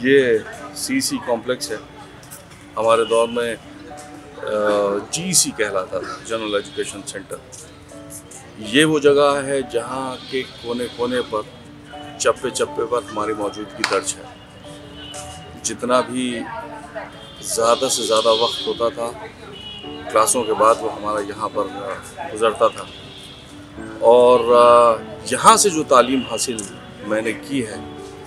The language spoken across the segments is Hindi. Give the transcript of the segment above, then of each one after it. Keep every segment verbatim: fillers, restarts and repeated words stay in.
ये सी सी कॉम्प्लेक्स है। हमारे दौर में जी सी कहलाता था, जनरल एजुकेशन सेंटर। ये वो जगह है जहाँ के कोने कोने पर, चप्पे चप्पे पर हमारी मौजूदगी दर्ज है। जितना भी ज़्यादा से ज़्यादा वक्त होता था क्लासों के बाद, वो हमारा यहाँ पर गुज़रता था। और यहाँ से जो तालीम हासिल मैंने की है,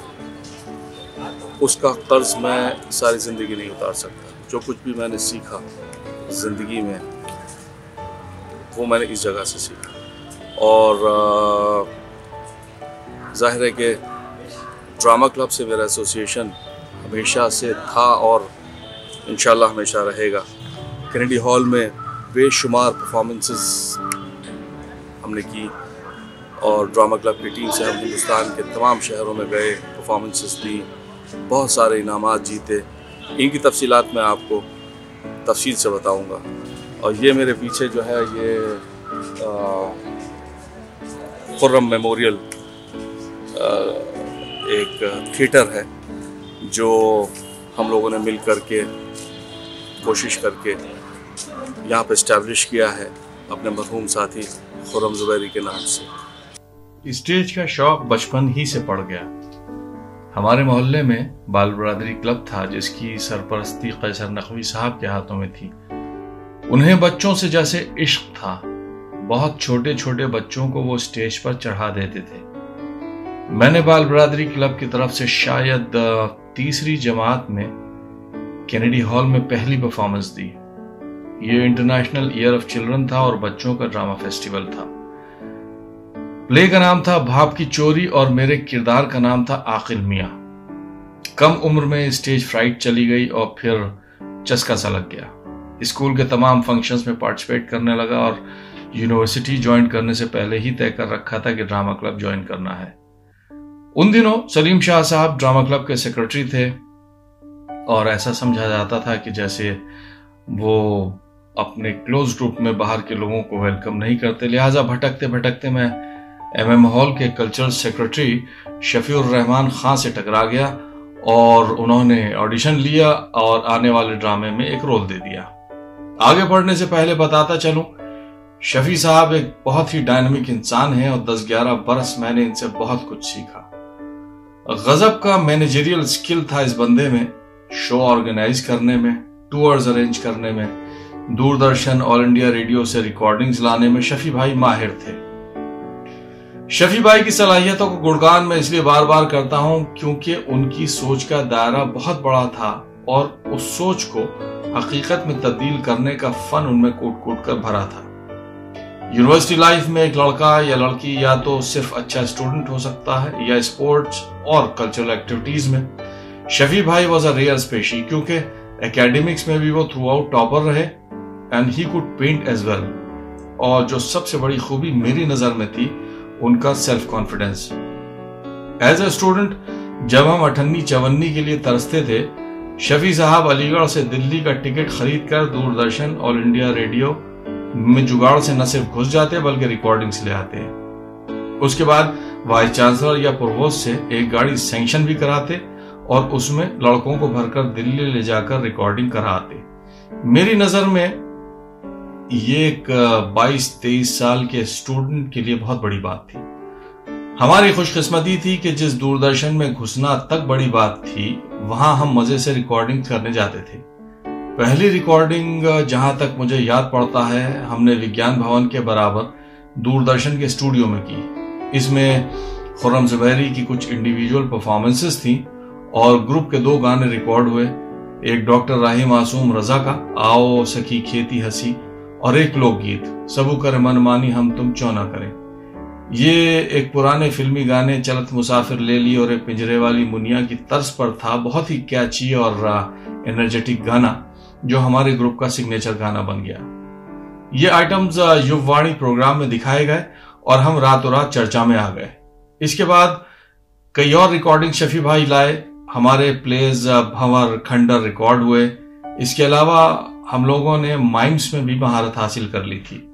उसका कर्ज मैं सारी ज़िंदगी नहीं उतार सकता। जो कुछ भी मैंने सीखा ज़िंदगी में, वो मैंने इस जगह से सीखा। और ज़ाहिर है कि ड्रामा क्लब से मेरा एसोसिएशन हमेशा से था और इंशाल्लाह हमेशा रहेगा। कैनेडी हॉल में बेशुमार परफॉर्मेंसेस हमने की और ड्रामा क्लब की टीम से हम हिंदुस्तान के तमाम शहरों में गए, परफॉर्मेंसेस दी, बहुत सारे इनामात जीते। इनकी तफसीलात मैं आपको तफसील से बताऊंगा। और ये मेरे पीछे जो है, ये खुर्रम मेमोरियल एक थिएटर है जो हम लोगों ने मिल कर के कोशिश करके यहाँ पे इस्टेब्लिश किया है अपने मरहूम साथी खुर्रम ज़ुबैरी के नाम से। स्टेज का शौक बचपन ही से पड़ गया। हमारे मोहल्ले में बाल बरादरी क्लब था जिसकी सरपरस्ती कैसर नकवी साहब के हाथों में थी। उन्हें बच्चों से जैसे इश्क था। बहुत छोटे छोटे बच्चों को वो स्टेज पर चढ़ा देते थे। मैंने बाल बरादरी क्लब की तरफ से शायद तीसरी जमात में कैनेडी हॉल में पहली परफॉर्मेंस दी। ये इंटरनेशनल ईयर ऑफ चिल्ड्रन था और बच्चों का ड्रामा फेस्टिवल था। प्ले का नाम था भाव की चोरी और मेरे किरदार का नाम था आकिल मियां। कम उम्र में स्टेज फ्राइट चली गई और फिर चस्का सा लग गया। स्कूल के तमाम फंक्शंस में पार्टिसिपेट करने लगा और यूनिवर्सिटी ज्वाइन करने से पहले ही तय कर रखा था कि ड्रामा क्लब ज्वाइन करना है। उन दिनों सलीम शाह साहब ड्रामा क्लब के सेक्रेटरी थे और ऐसा समझा जाता था कि जैसे वो अपने क्लोज ग्रुप में बाहर के लोगों को वेलकम नहीं करते। लिहाजा भटकते भटकते मैं एम एम हॉल के कल्चरल सेक्रेटरी शफीउर रहमान खान से टकरा गया और उन्होंने ऑडिशन लिया और आने वाले ड्रामे में एक रोल दे दिया। आगे बढ़ने से पहले बताता चलूं, शफी साहब एक बहुत ही डायनामिक इंसान हैं और दस ग्यारह बरस मैंने इनसे बहुत कुछ सीखा। गजब का मैनेजरियल स्किल था इस बंदे में, शो ऑर्गेनाइज करने में, टूर्स अरेंज करने में, दूरदर्शन ऑल इंडिया रेडियो से रिकॉर्डिंग्स लाने में शफी भाई माहिर थे। शफी भाई की सलाहियतों को गुणगान मैं इसलिए बार बार करता हूं क्योंकि उनकी सोच का दायरा बहुत बड़ा था और उस सोच को हकीकत में तब्दील करने का फन उनमें कूट कूट कर भरा था। यूनिवर्सिटी लाइफ में एक लड़का या लड़की या तो सिर्फ अच्छा स्टूडेंट हो सकता है या स्पोर्ट्स और कल्चरल एक्टिविटीज में। शफी भाई वॉज अ रेयर स्पेशी क्योंकि एकेडमिक्स में भी वो थ्रू आउट टॉपर रहे and he could paint as well. और जो सबसे बड़ी खूबी मेरी नजर में थी, उनका self confidence. As a student जब हम अठन्नी चवन्नी के लिए तरसते थे, शफी साहब अलीगढ़ से दिल्ली का टिकट खरीद कर दूरदर्शन ऑल इंडिया रेडियो में जुगाड़ से न सिर्फ घुस जाते बल्कि रिकॉर्डिंग्स ले आते। उसके बाद वाइस चांसलर या प्रोवोस्ट से एक गाड़ी सैंक्शन भी कराते और उसमें लड़कों को भरकर दिल्ली ले जाकर रिकॉर्डिंग कराते। मेरी नजर में ये एक बाईस तेईस साल के स्टूडेंट के लिए बहुत बड़ी बात थी। हमारी खुशकिस्मती थी कि जिस दूरदर्शन में घुसना तक बड़ी बात थी, वहां हम मजे से रिकॉर्डिंग करने जाते थे। पहली रिकॉर्डिंग जहां तक मुझे याद पड़ता है, हमने विज्ञान भवन के बराबर दूरदर्शन के स्टूडियो में की। इसमें खुर्रम ज़ुबैरी की कुछ इंडिविजुअल परफॉर्मेंसेस थी और ग्रुप के दो गाने रिकॉर्ड हुए। एक डॉक्टर राही मासूम रजा का आओ सखी खेती हंसी और एक लोकगीत सबू करे मनमानी हम तुम क्यों ना करें। ये एक पुराने फिल्मी गाने चलत मुसाफिर ले ली और एक पिंजरे वाली मुनिया की तर्ज पर था। बहुत ही कैची और एनर्जेटिक गाना जो हमारे ग्रुप का सिग्नेचर गाना बन गया। ये आइटम्स युववाणी प्रोग्राम में दिखाए गए और हम रातों रात चर्चा में आ गए। इसके बाद कई और रिकॉर्डिंग शफी भाई लाए। हमारे प्लेज भंवर खंडर रिकॉर्ड हुए। इसके अलावा हम लोगों ने माइम्स में भी महारत हासिल कर ली थी।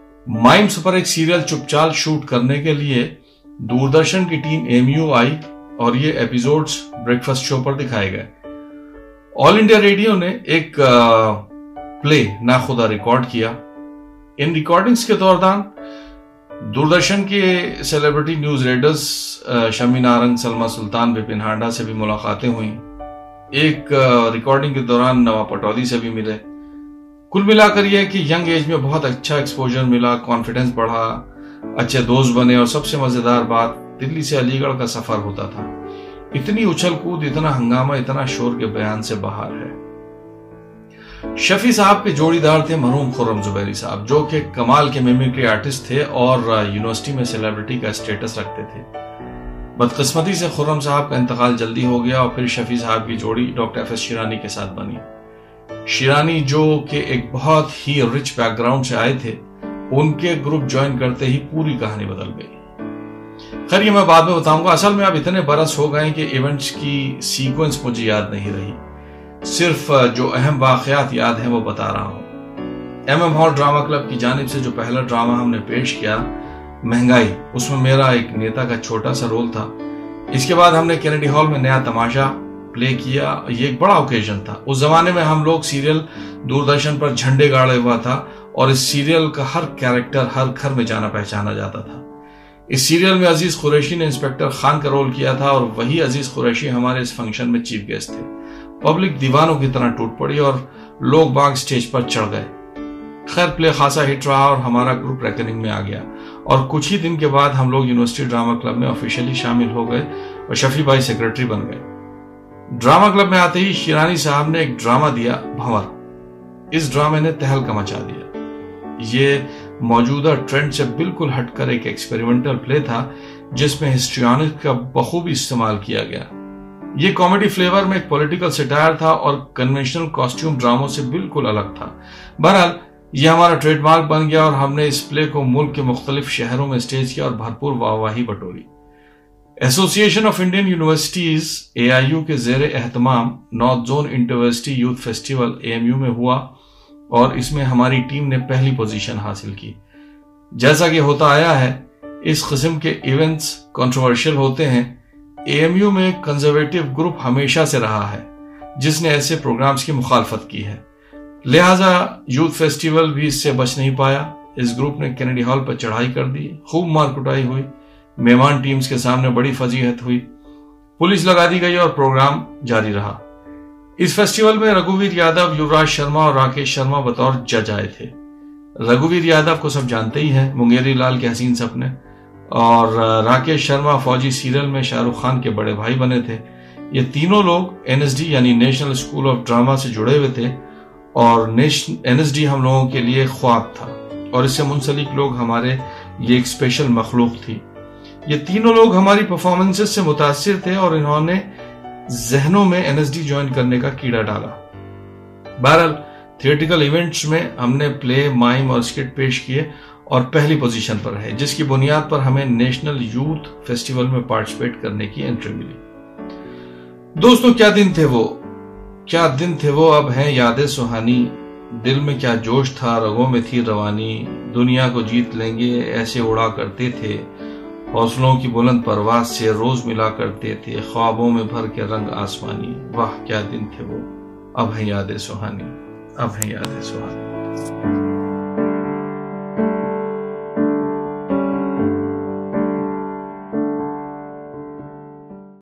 माइम्स पर एक सीरियल चुपचाल शूट करने के लिए दूरदर्शन की टीम एमयू आई और ये एपिसोड्स ब्रेकफास्ट शो पर दिखाए गए। ऑल इंडिया रेडियो ने एक प्ले ना खुदा रिकॉर्ड किया। इन रिकॉर्डिंग्स के दौरान दूरदर्शन के celebrity news readers Shammi Narang, Salma Sultan, Vipin Handa से भी मुलाकातें हुई। एक रिकॉर्डिंग के दौरान नवा पटौदी से भी मिले। कुल मिलाकर यह कि यंग एज में बहुत अच्छा एक्सपोजर मिला, कॉन्फिडेंस बढ़ा, अच्छे दोस्त बने और सबसे मजेदार बात, दिल्ली से अलीगढ़ का सफर होता था। इतनी उछल कूद, इतना हंगामा, इतना शोर के बयान से बाहर है। शफी साहब के जोड़ीदार थे मरहूम खुर्रम जुबैरी साहब, जो कि कमाल के मिमिक्री आर्टिस्ट थे और यूनिवर्सिटी में सेलिब्रिटी का स्टेटस रखते थे। बदकिस्मती से खुर्रम साहब का इंतकाल जल्दी हो गया और फिर शफी साहब की जोड़ी डॉक्टर एफ एस शिरानी के साथ बनी। शिरानी जो कि एक बहुत ही रिच बैकग्राउंड से आए थे, उनके ग्रुप ज्वाइन करते ही पूरी कहानी बदल गई। खैर ये मैं बाद में बताऊंगा। असल में अब इतने बरस हो गए कि इवेंट्स की सीक्वेंस मुझे याद नहीं रही, सिर्फ जो अहम वाकयात याद हैं वो बता रहा हूं। M M hall drama club की जानिब से जो पहला ड्रामा हमने पेश किया, महंगाई, उसमें मेरा एक नेता का छोटा सा रोल था। इसके बाद हमने कैनेडी हॉल में नया तमाशा प्ले किया। ये एक बड़ा ओकेजन था। उस जमाने में हम लोग सीरियल दूरदर्शन पर झंडे गाड़े हुआ था और इस सीरियल का हर कैरेक्टर हर घर में जाना पहचाना जाता था। इस सीरियल में अजीज कुरैशी ने इंस्पेक्टर खान का रोल किया था और वही अजीज कुरैशी हमारे इस फंक्शन में चीफ गेस्ट थे। पब्लिक दीवानों की तरह टूट पड़ी और लोग बाग स्टेज पर चढ़ गए। खैर प्ले खासा हिट रहा और हमारा ग्रुप रेकनिंग में आ गया और कुछ ही दिन के बाद हम लोग यूनिवर्सिटी ड्रामा क्लब में ऑफिशियली शामिल हो गए और शफी भाई सेक्रेटरी बन गए। ड्रामा क्लब में आते ही शिरानी साहब ने एक ड्रामा दिया, भंवर। इस ड्रामे ने तहलका मचा दिया। ये मौजूदा ट्रेंड से बिल्कुल हटकर एक एक्सपेरिमेंटल प्ले था जिसमें हिस्ट्रियोनिक्स का बखूबी इस्तेमाल किया गया। ये कॉमेडी फ्लेवर में एक पॉलिटिकल सटायर था और कन्वेंशनल कॉस्ट्यूम ड्रामों से बिल्कुल अलग था। बहरहाल यह हमारा ट्रेडमार्क बन गया और हमने इस प्ले को मुल्क के मुख्तलिफ शहरों में स्टेज किया और भरपूर वाहवाही बटोरी। Association of Indian universities A I U के जेर एहतमाम north zone intervarsity youth festival A M U में हुआ और इसमें हमारी टीम ने पहली पोजीशन हासिल की। जैसा कि होता आया है, इस किस्म के इवेंट्स कंट्रोवर्शियल होते हैं। ए एम यू में कंजर्वेटिव ग्रुप हमेशा से रहा है जिसने ऐसे प्रोग्राम्स की मुखालफत की है, लिहाजा यूथ फेस्टिवल भी इससे बच नहीं पाया। इस ग्रुप ने कैनेडी हॉल पर चढ़ाई कर दी, खूब मार कुटाई हुई, मेहमान टीम्स के सामने बड़ी फजीहत हुई, पुलिस लगा दी गई और प्रोग्राम जारी रहा। इस फेस्टिवल में रघुवीर यादव, युवराज शर्मा और राकेश शर्मा बतौर जज आए थे। रघुवीर यादव को सब जानते ही हैं, मुंगेरी लाल के हसीन सपने, और राकेश शर्मा फौजी सीरियल में शाहरुख खान के बड़े भाई बने थे। ये तीनों लोग एन एस डी यानी नेशनल स्कूल ऑफ ड्रामा से जुड़े हुए थे और एन एस डी हम लोगों के लिए ख्वाब था और इससे मुंसलिक लोग हमारे लिए एक स्पेशल मखलूक थी। ये तीनों लोग हमारी परफॉर्मेंसेस से मुतासिर थे और इन्होंने जहनों में एन एस डी ज्वाइन करने का कीड़ा डाला। बहरहाल थिएट्रिकल इवेंट्स में हमने प्ले, माइम और स्किट पेश किए और पहली पोजीशन पर रहे, जिसकी बुनियाद पर हमें नेशनल यूथ फेस्टिवल में पार्टिसिपेट करने की एंट्री मिली। दोस्तों क्या दिन थे वो, क्या दिन थे वो, अब हैं यादें सुहानी। दिल में क्या जोश था, रगों में थी रवानी, दुनिया को जीत लेंगे ऐसे उड़ा करते थे, हौसलों की बुलंद परवाज से रोज मिला करते थे, ख्वाबों में भर के रंग आसमानी। वाह क्या दिन थे वो, अब हैं यादें सुहानी, अब हैं यादें सुहानी।